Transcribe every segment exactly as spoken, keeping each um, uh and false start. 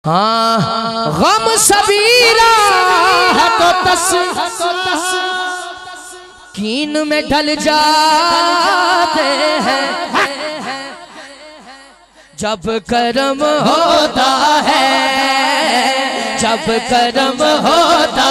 हाँ गम सबीरा है तो तस कीन में ढल जाते हैं जब कर्म होता है, जब कर्म होता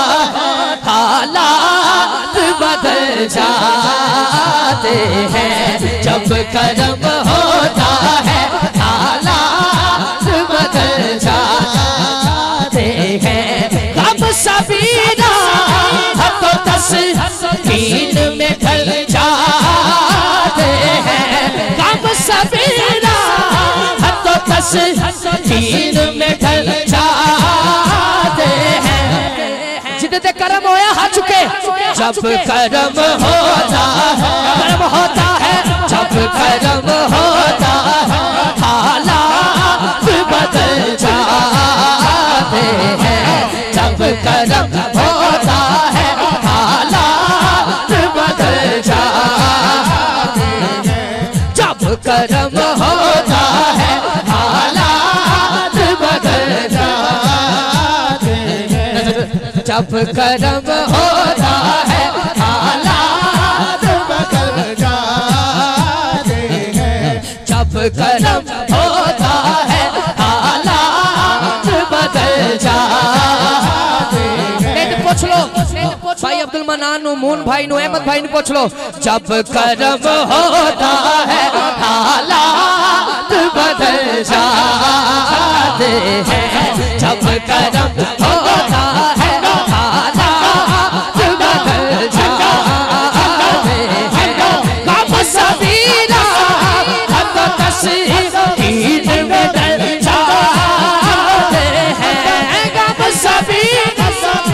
हालात बदल जाते हैं, जब कर्म होता है हालात बदल जाते हैं। अब सबीरा तो तस्कीन में ढल जाते हैं, अब सबीरा तो तस्कीन में ढल जाते हैं। जितने कर्म होया हा चुके, जब कर्म होता है, कर्म होता है, जब कर्म होता है हालात बदल जाते हैं, जब कर्म होता है हालात बदल जाते हैं, जब कर्म होता है हालात बदल जाते हैं, जब कर्म होता है हालात बदल जाते हैं, जब कर्म होता है हालात बदल जाते हैं। पूछ लो भाई अब्दुल मनान नु, मून भाई नु, अहमद भाई नु पूछ लो, जब कर्म होता है हालात बदल जाते हैं, जब कर्म होता है हालात बदल जाते हैं। कब सबीरा तो तस्कीन में ढल जाते हैं, कब सबीरा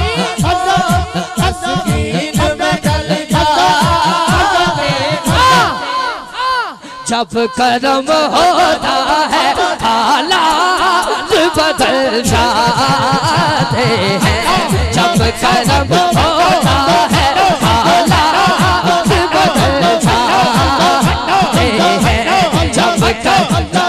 तस्कीन में ढल जाते हैं, जब कर्म होता है हालात बदल जाते हैं, जब कर्म होता है हालात बदल जाते हैं, जब कर्म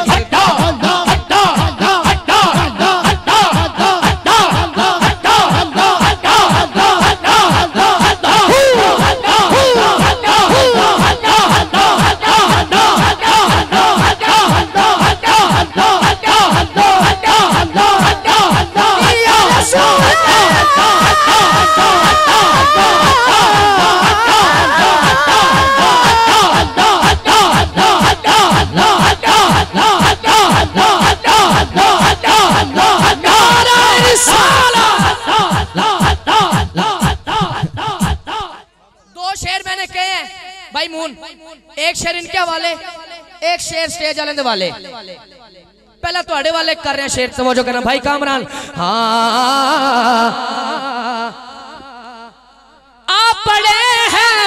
भाई मून, एक शेर इनके हवाले, एक शेर स्टेज वाले वाले। पहला थोड़े वाले कर रहे हैं शेर, समझो करना भाई कामरान। हाँ आप पढ़े हैं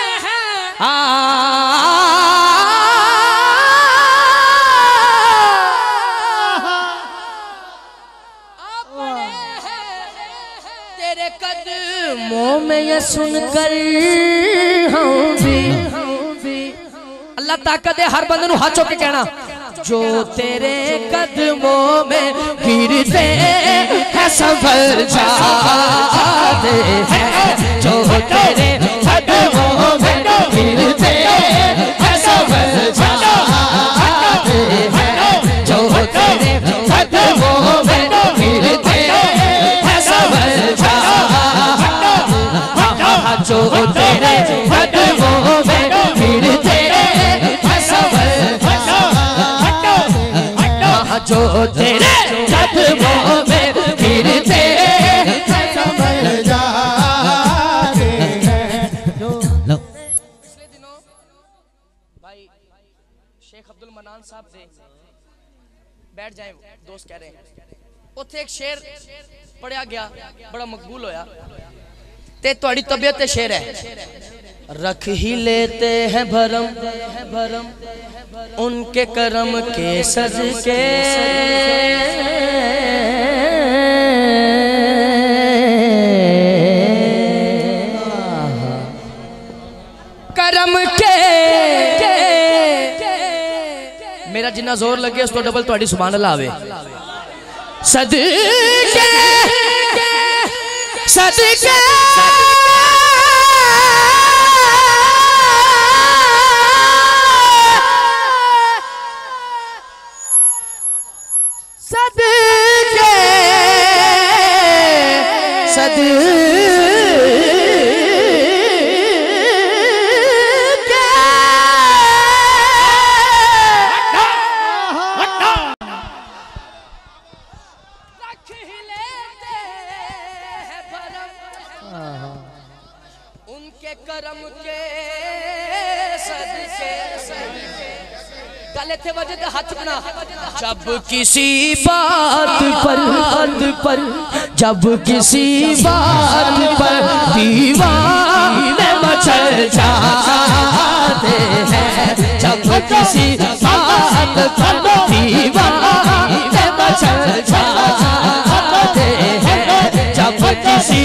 तेरे कदमों में ये सुनकर हम भी, अल्लाह ताकत है हर बंदे नू हाथ चुक के कहना, जो तेरे कदमों में गिरते हैं संभल जाते हैं, जो तेरे कदमों में गिरते हैं संभल जाते हैं, जो तेरे कदमों में गिरते हैं संभल जाते हैं, जो तेरे कदमों में गिरते हैं संभल जो तेरे कदमों में गिरते संभल जाते हैं। पिछले दिनों भाई शेख अब्दुल मनान साहब से बैठ जाए, दोस्त कह रहे हैं, उत्थे एक शेर पढ़िया गया, बड़ा मकबूल होया, ते तुहाडी तबीयत ते शेर है, रख ही लेते हैं भरम भरम उनके करम के सदके, करम के मेरा जिन्ना जोर लगे उस तो डबल तुहाडी सुभान अल्लाह आवे। सदके सदके सदके सदके उनके करम के सदके गले थे वजद हाथ बना। जब किसी बात पर पर जब किसी बात पर दीवाने मचल जाते हैं, जब किसी बात पर दीवाने मचल जाते हैं, जब किसी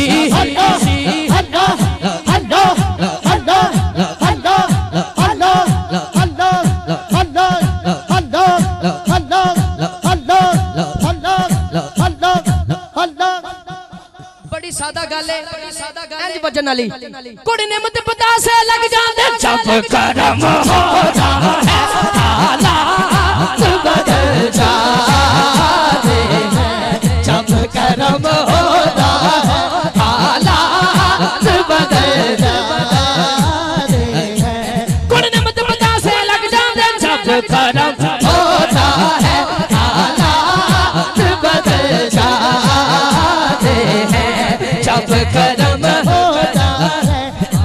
सादा गाले इंज बजन वाली कुड़ी ने मत पता से लग जाते। जब करम होता है हालात बदल जाते हैं, जब करम होता है हालात बदल जाते हैं, कुड़ी ने मत पता से लग जाते। जब करम होता है हालात बदल जाते हैं, जब करम होता है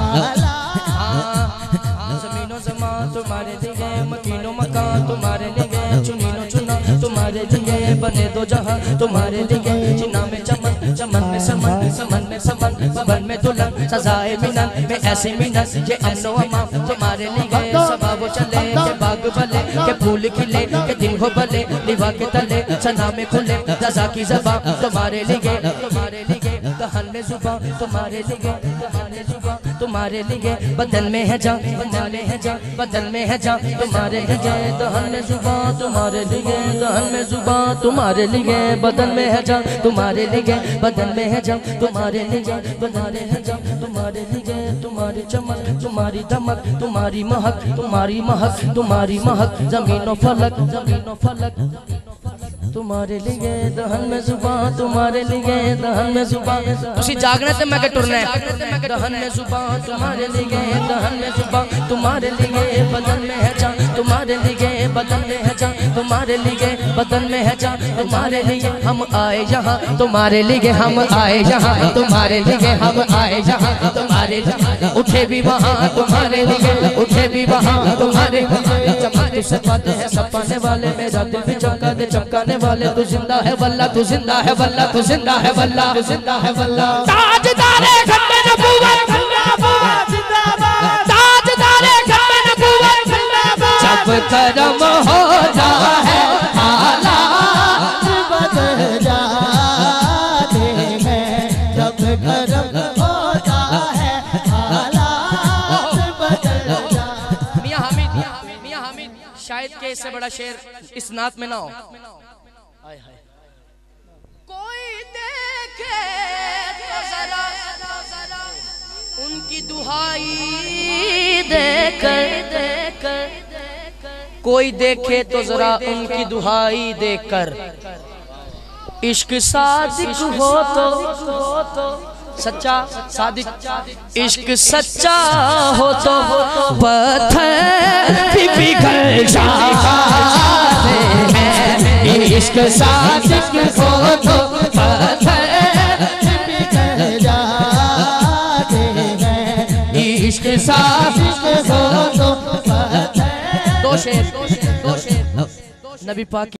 ज़मीनो ज़मान तुम्हारे लिए, मकीनो मकान तुम्हारे लिए, चुनीनो चुना तुम्हारे लिए, बने दो जहां तुम्हारे लिए, चुना में चमन चमन में समन समन में समन बबन में दुल्हन सजाए मिलन में ऐसे मिलन ये अमनो अमाम तुम्हारे लिए। सबा वो चले के बाग भले के फूल खिले के दिन हो भले निभा के तले सना में खुले रज़ा की ज़बान तुम्हारे लिए, तुम्हारे लिए दहन में जुबान तुम्हारे लिए, दहन में जुबान तुम्हारे लिए, बदन में है जान बदन में है जान बदन में है जान तुम्हारे लिए, दहन में जुबान तुम्हारे लिए, दहन में जुबान तुम्हारे लिए, बदन में है जान तुम्हारे लिए, बदन में है जान तुम्हारे लिए, बनाने है जान तुम्हारे लिए, तुम्हारी चमक तुम्हारी दमक तुम्हारी महक तुम्हारी महक तुम्हारी महक जमीनों फलक जमीनों फलक तुम्हारे लिए, दहन में जुबान तुम्हारे लिए, दहन में जुबान तुसी जागने ते मैं के टुरना है, दहन में जुबान तुम्हारे लिए, दहन में जुबान तुम्हारे लिए, बदन में है जान तुम्हारे लिए, बदन में है जान तुम्हारे लिए, बदन में है जान तुम्हारे लिए, हम आए यहाँ तुम्हारे लिए, हम आए यहाँ तुम्हारे लिए, हम आए यहाँ तुम्हारे लिए, उठे भी वहाँ तुम्हारे लिए, उठे भी वहाँ तुम्हारे लिए, चमक से पाते हैं सपाने वाले, मेरा दिल भी चमका दे चमकाने वाले, तू जिंदा है वल्ला तू जिंदा है वल्ला तू जिंदा है वल्ला तू जिंदा है वल्ला, ताजदारे खत्म नबूवत जिंदाबाद जिंदाबाद, ताजदारे खत्म नबूवत जिंदाबाद, जब करम होता है हालात बदल जाते हैं, जब करम होता है हालात बदल जाते। मियां हामिद मियां हामिद शायद के इससे बड़ा शेर इस नात में ना हो। कोई देखे तो जरा उनकी दुहाई देकर देकर, कोई देखे तो जरा उनकी दुहाई देकर, इश्क सादिक हो तो सच्चा सादिक, इश्क सच्चा हो तो पत्थर भी पिघल जाते हैं, इश्क सादिक हो तो पत्थर पिघल जाते हैं, इश्क सादिक हो तो पत्थर। दो शेर दो शेर नबी पाक